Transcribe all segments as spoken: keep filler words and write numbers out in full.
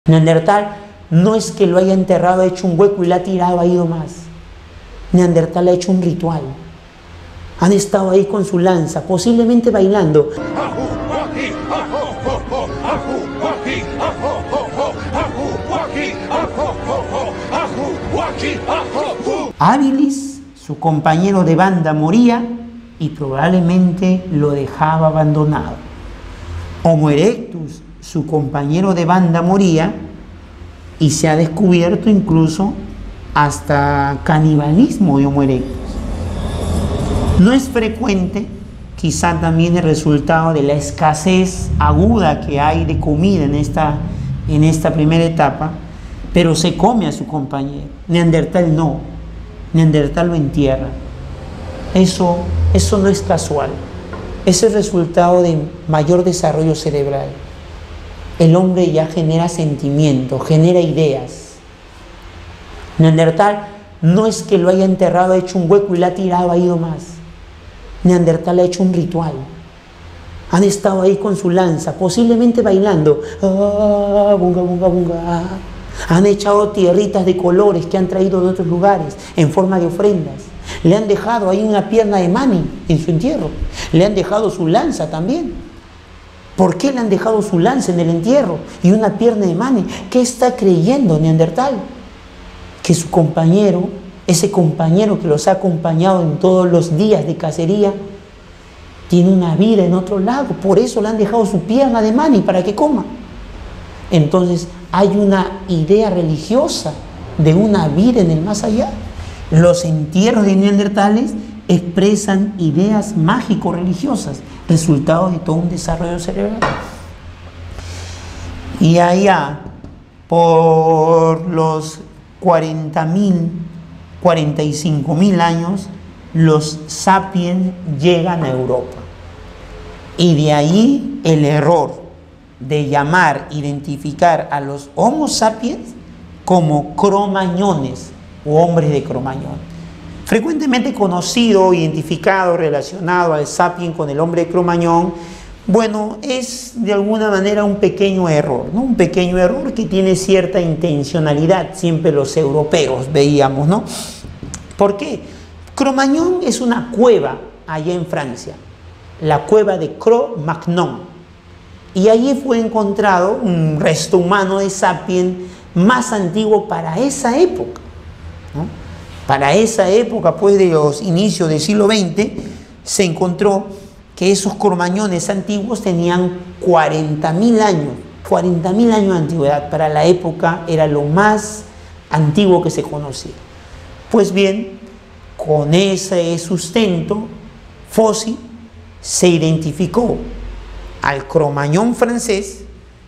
Neandertal no es que lo haya enterrado, ha hecho un hueco y la ha tirado, ha ido más. Neandertal ha hecho un ritual. Han estado ahí con su lanza, posiblemente bailando. Habilis, su compañero de banda, moría y probablemente lo dejaba abandonado. Homo erectus, su compañero de banda, moría y se ha descubierto incluso hasta canibalismo de Homo erectus. No es frecuente, quizá también el resultado de la escasez aguda que hay de comida en esta, en esta primera etapa, pero se come a su compañero. Neandertal no, Neandertal lo entierra. Eso, eso no es casual, es el resultado de mayor desarrollo cerebral. El hombre ya genera sentimientos, genera ideas. Neandertal no es que lo haya enterrado, ha hecho un hueco y la ha tirado, ha ido más. Neandertal ha hecho un ritual. Han estado ahí con su lanza, posiblemente bailando. Ah, bunga, bunga, bunga. Han echado tierritas de colores que han traído de otros lugares en forma de ofrendas. Le han dejado ahí una pierna de Mani en su entierro. Le han dejado su lanza también. ¿Por qué le han dejado su lanza en el entierro y una pierna de Mani? ¿Qué está creyendo Neandertal? Que su compañero, ese compañero que los ha acompañado en todos los días de cacería, tiene una vida en otro lado. Por eso le han dejado su pierna de Mani para que coma. Entonces hay una idea religiosa de una vida en el más allá. Los entierros de neandertales expresan ideas mágico-religiosas, resultado de todo un desarrollo cerebral. Y allá, por los cuarenta mil, cuarenta y cinco mil años, los sapiens llegan a Europa. Y de ahí el error de llamar, identificar a los Homo sapiens como cromañones o hombres de Cromañón. Frecuentemente conocido, identificado, relacionado al sapien con el hombre de Cromañón, bueno, es de alguna manera un pequeño error, ¿no? Un pequeño error que tiene cierta intencionalidad, siempre los europeos veíamos, ¿no? ¿Por qué? Cromañón es una cueva allá en Francia, la cueva de Cro-Magnon, y allí fue encontrado un resto humano de sapien más antiguo para esa época, ¿no? Para esa época, pues, de los inicios del siglo veinte, se encontró que esos cromañones antiguos tenían cuarenta mil años, cuarenta mil años de antigüedad. Para la época era lo más antiguo que se conocía. Pues bien, con ese sustento fósil se identificó al cromañón francés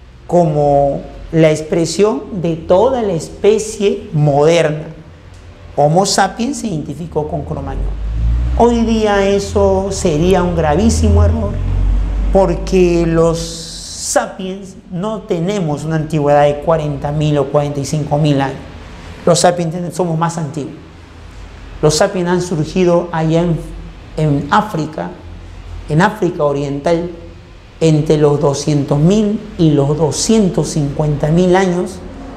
como la expresión de toda la especie moderna. Homo sapiens se identificó con Cromañón. Hoy día eso sería un gravísimo error, porque los sapiens no tenemos una antigüedad de cuarenta mil o cuarenta y cinco mil años. Los sapiens somos más antiguos. Los sapiens han surgido allá en, en África, en África Oriental, entre los doscientos mil y los doscientos cincuenta mil años.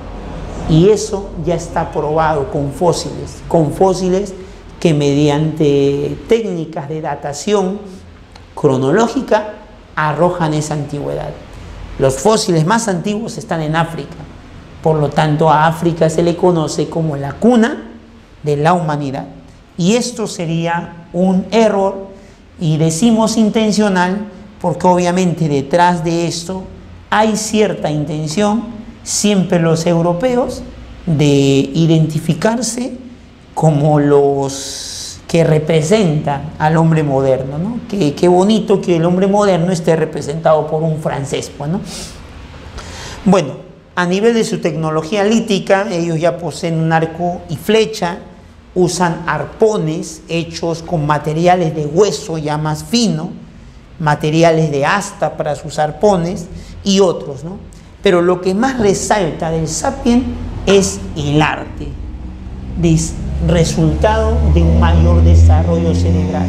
Y eso ya está probado con fósiles, con fósiles que mediante técnicas de datación cronológica arrojan esa antigüedad. Los fósiles más antiguos están en África, por lo tanto a África se le conoce como la cuna de la humanidad. Y esto sería un error, y decimos intencional, porque obviamente detrás de esto hay cierta intención, siempre los europeos, de identificarse como los que representan al hombre moderno, ¿no? Qué, qué bonito que el hombre moderno esté representado por un francés, pues, ¿no? Bueno, a nivel de su tecnología lítica, ellos ya poseen un arco y flecha, usan arpones hechos con materiales de hueso ya más fino, materiales de asta para sus arpones y otros, ¿no? Pero lo que más resalta del sapien es el arte, es resultado de un mayor desarrollo cerebral.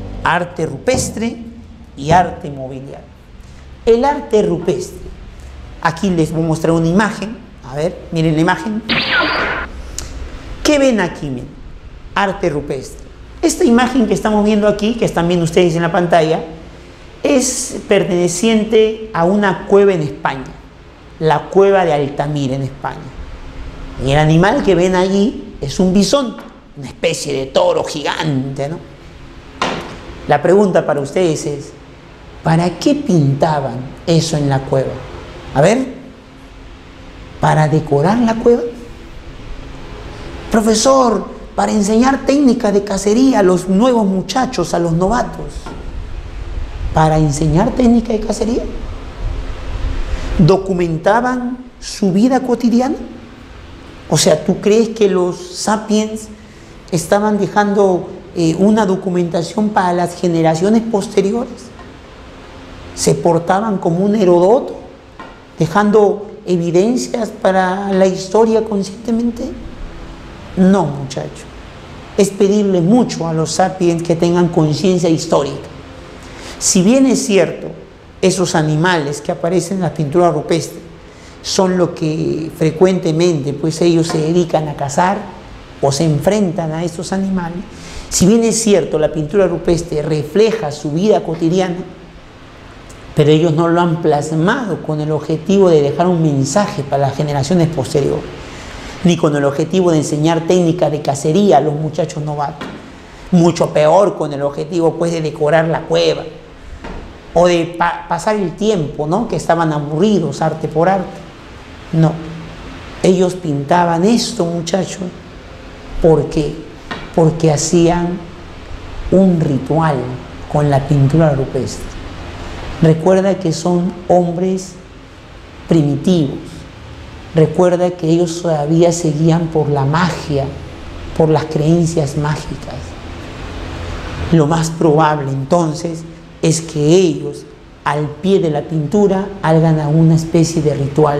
Arte rupestre y arte mobiliario. El arte rupestre Aquí les voy a mostrar una imagen. A ver, miren la imagen. ¿Qué ven aquí? Miren, arte rupestre. Esta imagen que estamos viendo aquí, que están viendo ustedes en la pantalla, es perteneciente a una cueva en España, la cueva de Altamira en España. Y el animal que ven allí es un bisonte, una especie de toro gigante, ¿no? La pregunta para ustedes es, ¿para qué pintaban eso en la cueva? A ver, ¿para decorar la cueva? Profesor, para enseñar técnicas de cacería a los nuevos muchachos, a los novatos. ¿Para enseñar técnicas de cacería? ¿Documentaban su vida cotidiana? O sea, ¿tú crees que los sapiens estaban dejando eh, una documentación para las generaciones posteriores? ¿Se portaban como un Heródoto, dejando evidencias para la historia conscientemente? No, muchachos. Es pedirle mucho a los sapiens que tengan conciencia histórica. Si bien es cierto, esos animales que aparecen en la pintura rupestre son lo que frecuentemente pues ellos se dedican a cazar o se enfrentan a estos animales, si bien es cierto, la pintura rupestre refleja su vida cotidiana, pero ellos no lo han plasmado con el objetivo de dejar un mensaje para las generaciones posteriores, ni con el objetivo de enseñar técnicas de cacería a los muchachos novatos, mucho peor con el objetivo pues de decorar la cueva o de pa pasar el tiempo, ¿no? Que estaban aburridos, arte por arte. No, ellos pintaban esto, muchachos, ¿por qué? Porque hacían un ritual con la pintura rupestre. Recuerda que son hombres primitivos. Recuerda que ellos todavía seguían por la magia, por las creencias mágicas. Lo más probable entonces es que ellos al pie de la pintura hagan una especie de ritual.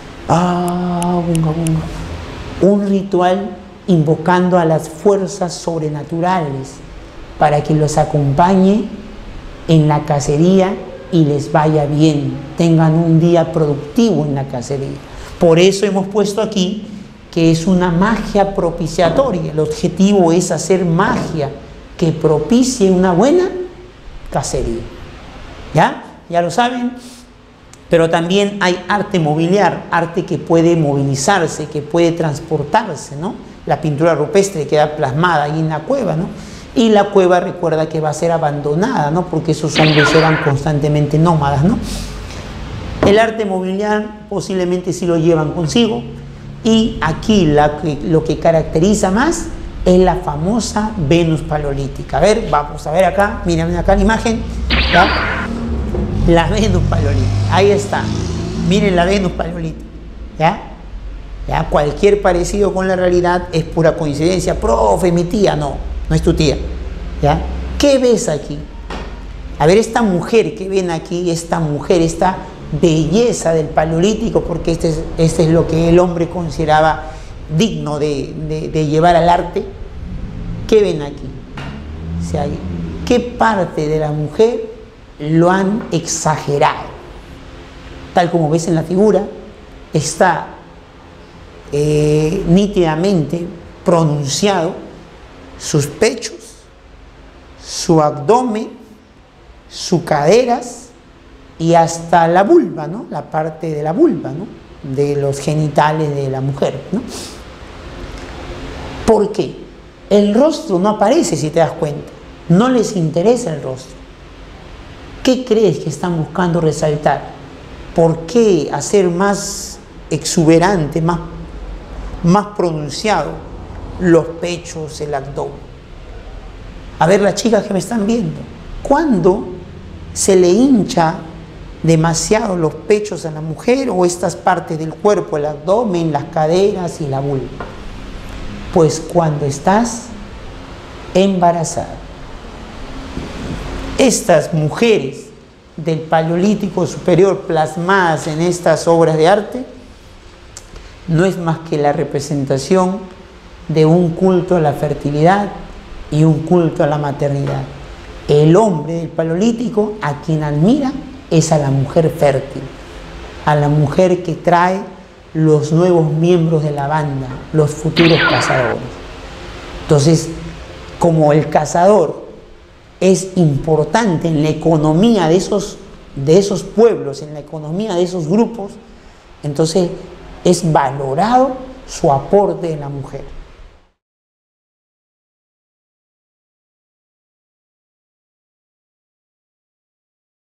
Ah, bunga, bunga. Un ritual invocando a las fuerzas sobrenaturales para que los acompañe en la cacería y les vaya bien, tengan un día productivo en la cacería. Por eso hemos puesto aquí que es una magia propiciatoria. El objetivo es hacer magia que propicie una buena cacería. ¿Ya? ¿Ya lo saben? Pero también hay arte mobiliar, arte que puede movilizarse, que puede transportarse, ¿no? La pintura rupestre queda plasmada ahí en la cueva, ¿no? Y la cueva, recuerda que va a ser abandonada, ¿no? Porque esos hombres eran constantemente nómadas, ¿no? El arte mobiliar posiblemente sí lo llevan consigo. Y aquí la que, lo que caracteriza más es la famosa Venus paleolítica. A ver, vamos a ver acá, miren acá la imagen, ¿ya? La Venus paleolítica, ahí está. Miren la Venus paleolítica, ¿ya? ¿Ya? Cualquier parecido con la realidad es pura coincidencia. Profe, mi tía, no, no es tu tía, ¿ya? ¿Qué ves aquí? A ver, esta mujer que ven aquí, esta mujer, esta belleza del paleolítico, porque este es, este es lo que el hombre consideraba digno de, de, de llevar al arte. ¿Qué ven aquí? O sea, ¿qué parte de la mujer lo han exagerado? Tal como ves en la figura, está eh, nítidamente pronunciado sus pechos, su abdomen, sus caderas y hasta la vulva, ¿no? La parte de la vulva, ¿no? De los genitales de la mujer, ¿no? ¿Por qué? El rostro no aparece, si te das cuenta. No les interesa el rostro. ¿Qué crees que están buscando resaltar? ¿Por qué hacer más exuberante, más, más pronunciado los pechos, el abdomen? A ver, las chicas que me están viendo, ¿cuándo se le hincha demasiado los pechos a la mujer o estas partes del cuerpo, el abdomen, las caderas y la vulva? Pues cuando estás embarazada. Estas mujeres del Paleolítico Superior plasmadas en estas obras de arte no es más que la representación de un culto a la fertilidad y un culto a la maternidad. El hombre del Paleolítico a quien admira es a la mujer fértil. a la mujer que trae los nuevos miembros de la banda, los futuros cazadores. Entonces, como el cazador es importante en la economía de esos, de esos pueblos, en la economía de esos grupos, entonces es valorado su aporte de la mujer.